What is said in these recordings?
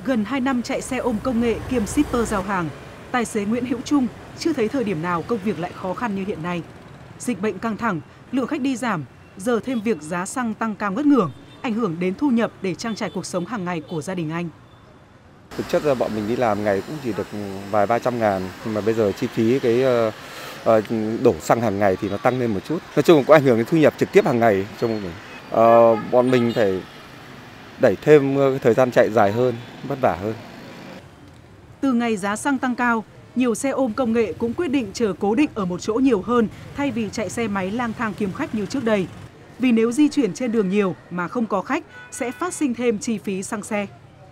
Gần 2 năm chạy xe ôm công nghệ kiêm shipper giao hàng, tài xế Nguyễn Hữu Trung chưa thấy thời điểm nào công việc lại khó khăn như hiện nay. Dịch bệnh căng thẳng, lượng khách đi giảm, giờ thêm việc giá xăng tăng cao ngất ngưởng, ảnh hưởng đến thu nhập để trang trải cuộc sống hàng ngày của gia đình anh. Thực chất là bọn mình đi làm ngày cũng chỉ được vài 300 ngàn, nhưng mà bây giờ chi phí đổ xăng hàng ngày thì nó tăng lên một chút. Nói chung có ảnh hưởng đến thu nhập trực tiếp hàng ngày cho bọn mình. Bọn mình phải đẩy thêm thời gian chạy dài hơn, vất vả hơn. Từ ngày giá xăng tăng cao, nhiều xe ôm công nghệ cũng quyết định chở cố định ở một chỗ nhiều hơn thay vì chạy xe máy lang thang kiếm khách như trước đây. Vì nếu di chuyển trên đường nhiều mà không có khách sẽ phát sinh thêm chi phí xăng xe.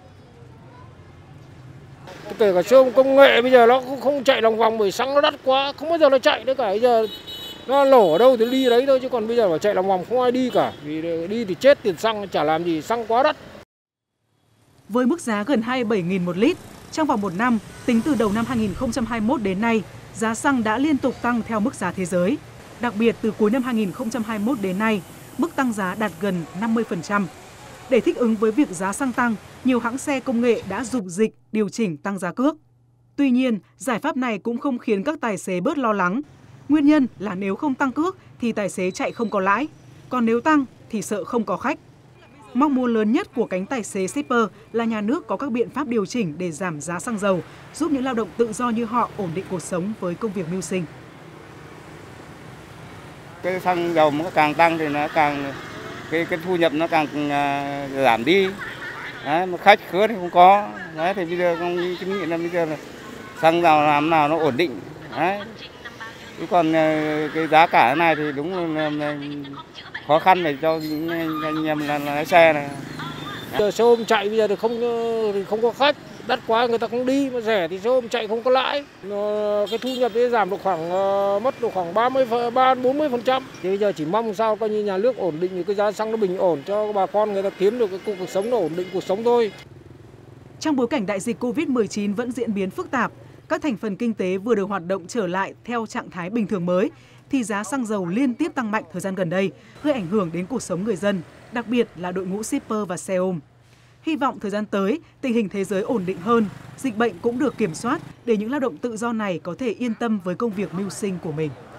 Kể cả xe ôm công nghệ bây giờ nó cũng không chạy lòng vòng bởi xăng nó đắt quá, không bao giờ nó chạy nữa cả. Bây giờ nó lổ ở đâu thì đi đấy thôi, chứ còn bây giờ phải chạy lòng vòng không ai đi cả. Vì đi thì chết tiền xăng, chả làm gì, xăng quá đắt. Với mức giá gần 27.000 một lít, trong vòng một năm, tính từ đầu năm 2021 đến nay, giá xăng đã liên tục tăng theo mức giá thế giới. Đặc biệt từ cuối năm 2021 đến nay, mức tăng giá đạt gần 50%. Để thích ứng với việc giá xăng tăng, nhiều hãng xe công nghệ đã dục dịch điều chỉnh tăng giá cước. Tuy nhiên, giải pháp này cũng không khiến các tài xế bớt lo lắng. Nguyên nhân là nếu không tăng cước thì tài xế chạy không có lãi, còn nếu tăng thì sợ không có khách. Mong muốn lớn nhất của cánh tài xế shipper là nhà nước có các biện pháp điều chỉnh để giảm giá xăng dầu, giúp những lao động tự do như họ ổn định cuộc sống với công việc mưu sinh. Cái xăng dầu nó càng tăng thì nó càng cái thu nhập nó càng giảm đi. Đấy, mà khách khứa thì không có. Đấy, thì bây giờ con kiến nghị là bây giờ là xăng dầu làm nào nó ổn định. Đấy. Chứ còn cái giá cả này thì đúng là khó khăn để cho những anh em lái xe này. Giờ xe ôm chạy bây giờ thì không có khách, đắt quá người ta không đi, mà rẻ thì xe ôm chạy không có lãi. Cái thu nhập thì giảm được mất được khoảng 40%. Thì bây giờ chỉ mong sao coi như nhà nước ổn định thì cái giá xăng nó bình ổn cho bà con người ta kiếm được cái cuộc sống nó ổn định cuộc sống thôi. Trong bối cảnh đại dịch Covid-19 vẫn diễn biến phức tạp, các thành phần kinh tế vừa được hoạt động trở lại theo trạng thái bình thường mới, thì giá xăng dầu liên tiếp tăng mạnh thời gian gần đây, gây ảnh hưởng đến cuộc sống người dân, đặc biệt là đội ngũ shipper và xe ôm. Hy vọng thời gian tới, tình hình thế giới ổn định hơn, dịch bệnh cũng được kiểm soát để những lao động tự do này có thể yên tâm với công việc mưu sinh của mình.